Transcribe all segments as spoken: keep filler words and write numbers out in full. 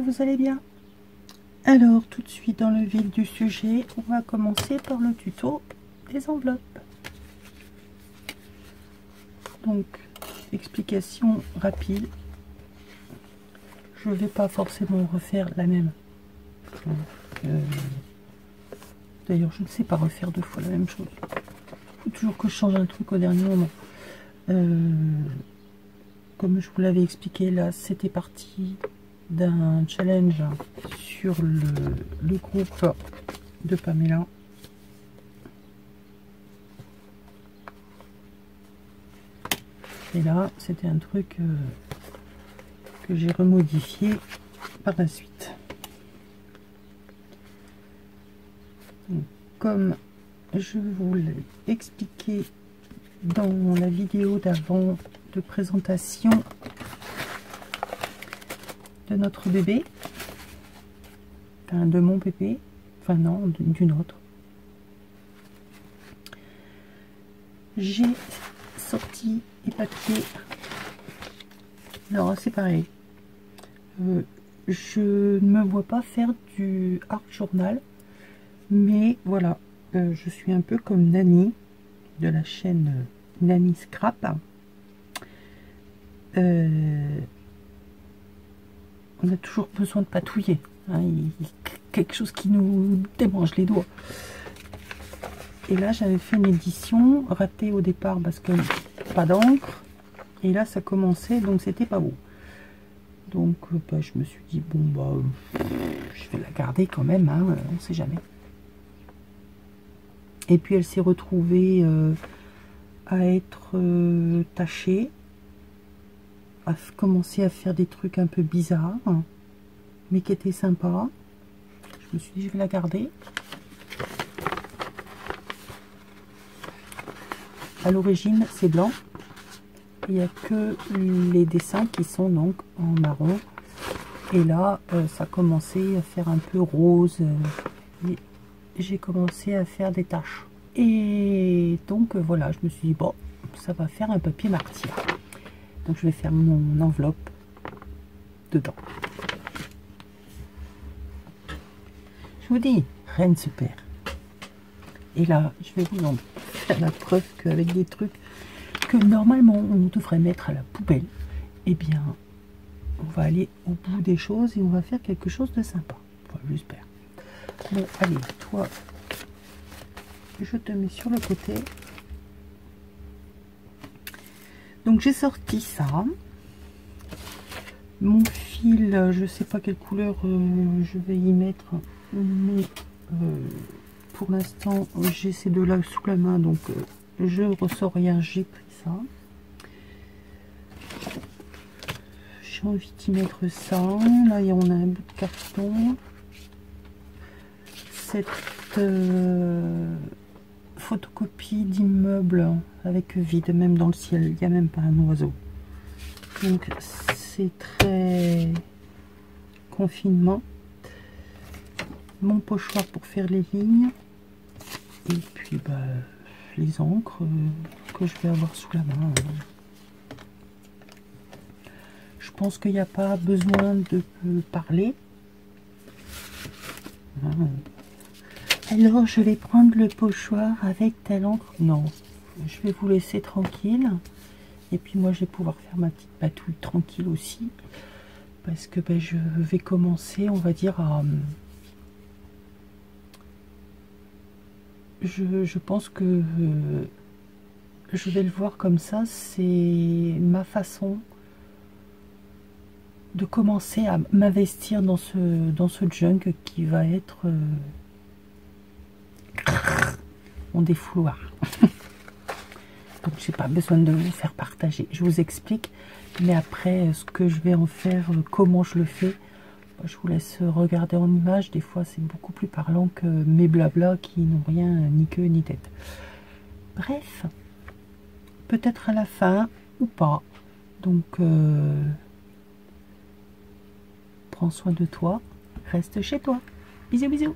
que vous allez bien. Alors, tout de suite dans le vif du sujet, on va commencer par le tuto des enveloppes. Donc, explication rapide. Je ne vais pas forcément refaire la même. Euh, D'ailleurs, je ne sais pas refaire deux fois la même chose. Il faut toujours que je change un truc au dernier moment. Euh, comme je vous l'avais expliqué, là, c'était parti d'un challenge sur le, le groupe de Pamela. Et là, c'était un truc euh, que j'ai remodifié par la suite. Donc, comme je vous l'ai expliqué dans la vidéo d'avant de présentation de notre bébé, enfin de mon bébé, enfin non, d'une autre, j'ai sorti les papiers. Alors c'est pareil, euh, je ne me vois pas faire du art journal, mais voilà, euh, je suis un peu comme Nani de la chaîne Nani Scrap. Euh, on a toujours besoin de patouiller, hein, il, il, quelque chose qui nous démange les doigts. Et là j'avais fait une édition ratée au départ parce que pas d'encre, et là ça commençait, donc c'était pas beau. Donc bah, je me suis dit bon bah je vais la garder quand même, hein, on sait jamais. Et puis elle s'est retrouvée euh, à être euh, tachée, à commencer à faire des trucs un peu bizarres, hein, mais qui étaient sympas. Je me suis dit je vais la garder. À l'origine c'est blanc, il n'y a que les dessins qui sont donc en marron, et là euh, ça a commencé à faire un peu rose, euh, et j'ai commencé à faire des taches, et donc euh, voilà, je me suis dit bon, ça va faire un papier martyr, donc je vais faire mon enveloppe dedans. Je vous dis, rien ne se perd. Et là je vais vous en faire la preuve qu'avec des trucs que normalement on devrait mettre à la poubelle, eh bien on va aller au bout des choses et on va faire quelque chose de sympa, enfin, j'espère. Bon allez, toi je te mets sur le côté. Donc j'ai sorti ça, mon fil, je sais pas quelle couleur euh, je vais y mettre, mais euh, pour l'instant j'ai ces deux là sous la main, donc euh, je ressors rien, j'ai pris ça. J'ai envie d'y mettre ça. Là, on a un bout de carton. Cette euh, photocopie d'immeuble avec vide, même dans le ciel, il n'y a même pas un oiseau. Donc, c'est très confinement. Mon pochoir pour faire les lignes. Et puis, bah, les encres euh, que je vais avoir sous la main. Je pense qu'il n'y a pas besoin de euh, parler. Voilà. Alors je vais prendre le pochoir avec telle encre. Non, je vais vous laisser tranquille. Et puis moi je vais pouvoir faire ma petite patouille tranquille aussi. Parce que ben, je vais commencer, on va dire, à... Je, je pense que euh, je vais le voir comme ça, c'est ma façon de commencer à m'investir dans ce, dans ce junk qui va être euh, mon défouloir. Donc j'ai pas besoin de vous faire partager, je vous explique, mais après ce que je vais en faire, comment je le fais, je vous laisse regarder en image. Des fois c'est beaucoup plus parlant que mes blabla qui n'ont rien ni queue ni tête. Bref, peut-être à la fin ou pas, donc euh, prends soin de toi, reste chez toi. Bisous bisous.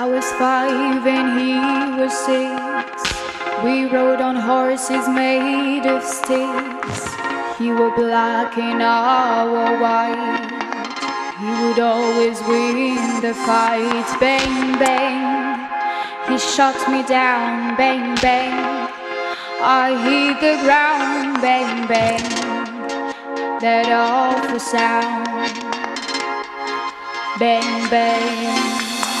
I was five and he was six. We rode on horses made of sticks. He wore black and I wore white. He would always win the fight. Bang, bang, he shot me down. Bang, bang, I hit the ground. Bang, bang, that awful sound. Bang, bang.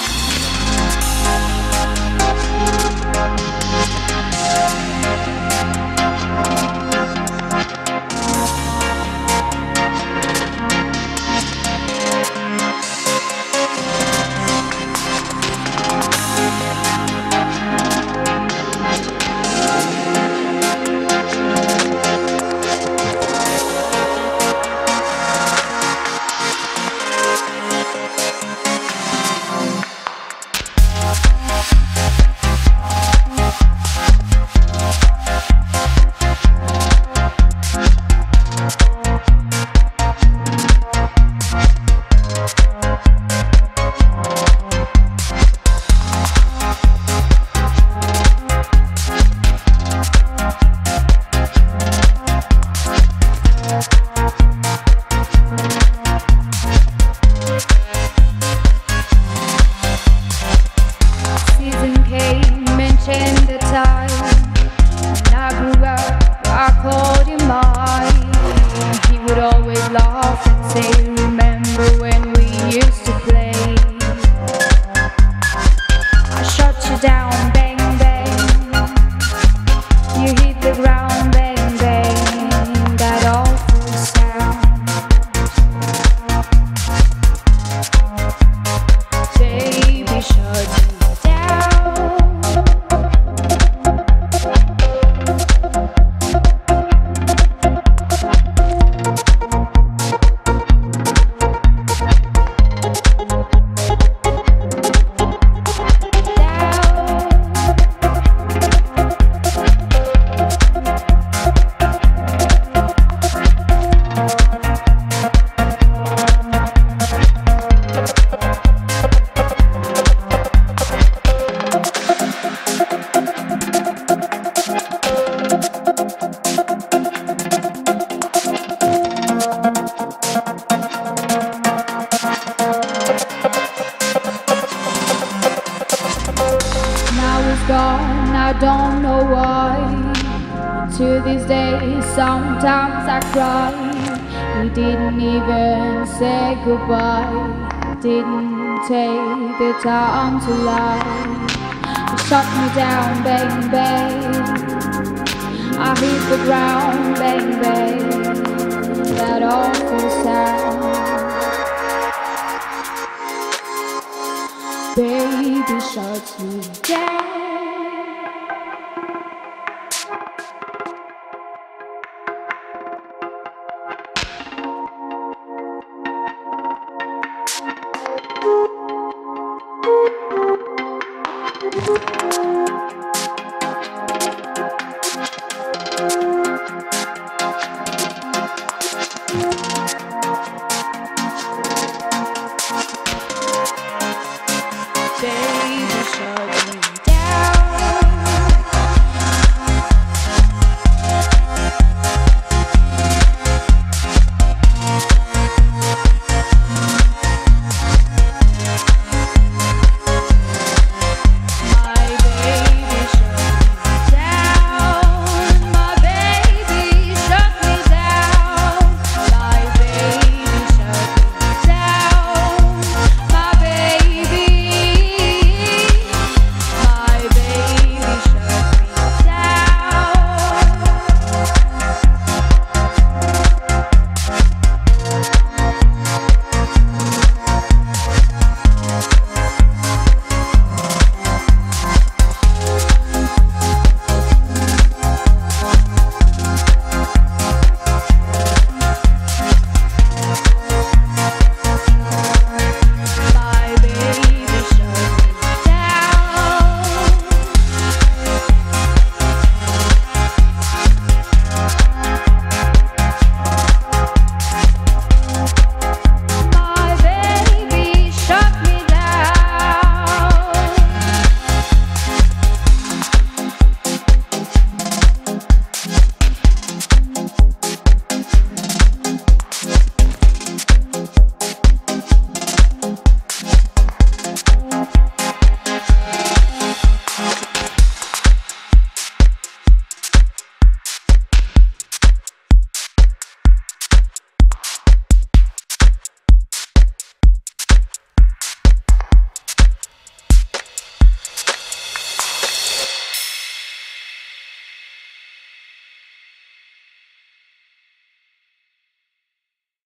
Gone, I don't know why. To this day, sometimes I cry. He didn't even say goodbye. Didn't take the time to lie. He shot me down, bang, bang. I hit the ground, bang, bang. That awful sound. Baby shot me down.